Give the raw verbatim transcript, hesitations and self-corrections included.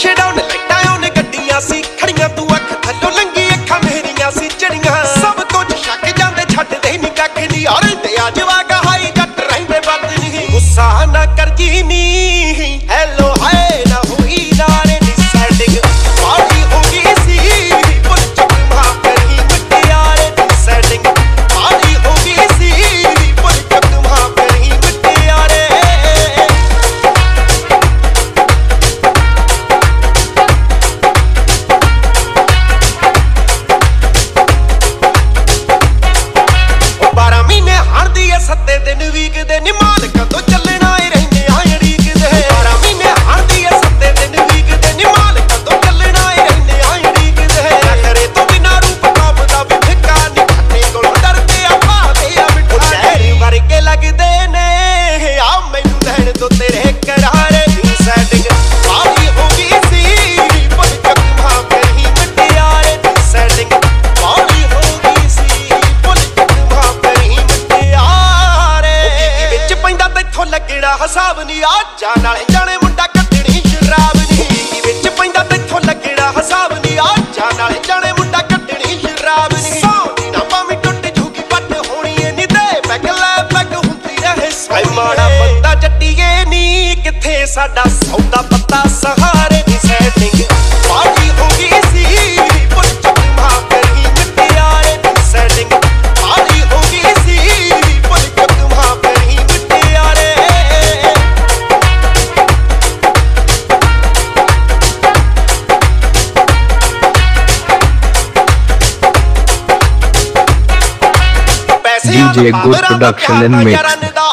ਛਡਾਉਣ ਲੱਟਾਂ ਉਹਨੇ ਗੱਡੀਆਂ ਸੀ ਖੜੀਆਂ, ਤੂੰ ਅੱਖ ਥੱਲੋਂ ਲੰਗੀ ਅੱਖਾਂ ਮੇਰੀਆਂ ਸੀ ਚੜੀਆਂ। ਸਭ ਕੁਝ ਛੱਕ ਜਾਂਦੇ ਛੱਡਦੇ ਨੀ ਕੱਖ ਨੀ, ਔਰ ਤੇ ਆ ਜਵਾਕ ਹਾਈ ਜੱਟ ਰਹਿੰਦੇ ਵੱਧ ਨਹੀਂ। ਗੁੱਸਾ ਨਾ ਕਰ ਜੀ ਨੀ ਹੈਲੋ ਹਾਏ ਨਾ ਹੋਈ ਨਾਰੇ ਦੀ ਸੈਟਿੰਗ ਮਾੜੀ ਹੋ ਗਈ ਸੀ, ਪੁੱਛ ਮਾ ਕਰੀ ਮੁਟਿਆਰੇ ਦੀ ਸੈਟਿੰਗ ਮਾੜੀ ਹੋ ਗਈ ਸੀ, ਪੁੱਛ ਮਾ ਕਰੀ ਮੁਟਿਆਰੇ। ਬਾਰਾਂ ਮਹੀਨੇ ਹੜਦੀ ਐ ਸੱਤੇ ਦਿਨ ਵੀਕਦੇ ਨੀ, ਮਾਲਕਾਂ ਤੋਂ ਚੱਲਣਾ ਏ ਰਹਿੰਦੇ ਆ ਅੜੀਕਦੇ। ਬਾਰਾਂ ਮਹੀਨੇ ਹੜਦੀ ਐ ਸੱਤੇ ਦਿਨ ਵੀਕਦੇ ਨੀ, ਮਾਲਕਾਂ ਤੋਂ ਚੱਲਣਾ ਏ ਰਹਿੰਦੇ ਆ ਅੜੀਕਦੇ। ਨਖਰੇ ਤੋਂ ਬਿਨਾਂ ਰੂਪ ਕਾਮ ਦਾ ਵੀ ਫਿੱਕਾ ਨੀ, ਖੱਟੇ ਕੋਲੋਂ ਡਰਦੇ ਆ ਭਾਵੇਂ ਆ ਮਿੱਠਾ। ਸ਼ਹਿਰ ਵਰਗੇ ਲੱਗਦੇ ਨੇ ਆ ਮੈਨੂੰ ਲੈਣ ਤੋਂ ਤੇਰੇ ਕਰਾਰੇ ਦੀ ਸੈਟਿੰਗ ਮਾੜੀ ਹੋ ਗਈ ਸੀ, ਪਰ ਚੱਕਮਾ ਕਰੀ ਮੁਟਿਆਰੇ ਦੀ ਸੈਟਿੰਗ ਮਾੜੀ ਹੋ ਗਈ ਸੀ, ਪਰ ਚੱਕਮਾ ਕਰੀ ਮੁਟਿਆਰੇ। ਵਿੱਚ ਪੈਂਦਾ ਤੈਥੋਂ ਲੱਗਣਾ ਹਿਸਾਬ ਨੀ, ਆ ਜਾ ਨਾਲੇ ਜਾਣੇ ਮੁੰਡਾ ਕੱਢਣੀ ਸ਼ਰਾਬ ਨੀ। ਵਿੱਚ ਪੈਂਦਾ ਤੈਥੋਂ ਲੱਗਣਾ ਹਿਸਾਬ ਨੀ, ਆ ਜਾ ਨਾਲੇ ਜਾਣੇ ਮੁੰਡਾ ਕੱਢਣੀ ਸ਼ਰਾਬ ਨੀ। ਸੌਂਦੀ ਨਾ ਭਾਵੇਂ ਟੁੱਟ ਜੂਗੀ ਪੱਟ ਹੋਣੀ ਏ ਨੀ, ਤੇ ਪੈਗ ਲੈ ਪੈਗ ਹੁੰਦੀ ਰਹੇ ਸਾਈ। ਮਾੜਾ ਬੰਦਾ ਜੱਟੀਏ ਨੀ ਕਿੱਥੇ ਸਾਡਾ ਸੌਦਾ ਪੱਤਾ, ਸਹਾਰੇ ਦੀ ਸੈਟਿੰਗ ਮਾੜੀ ਹੋ ਗਈ ਸੀ, ਪੁੱਛ ਮਾ ਕਰੀ ਮੁਟਿਆਰੇ ਦੀ ਸੈਟਿੰਗ ਮਾੜੀ ਹੋ ਗਈ ਸੀ, ਪੁੱਛ ਮਾ ਕਰੀ ਮੁਟਿਆਰੇ। D J Good Production and Mix।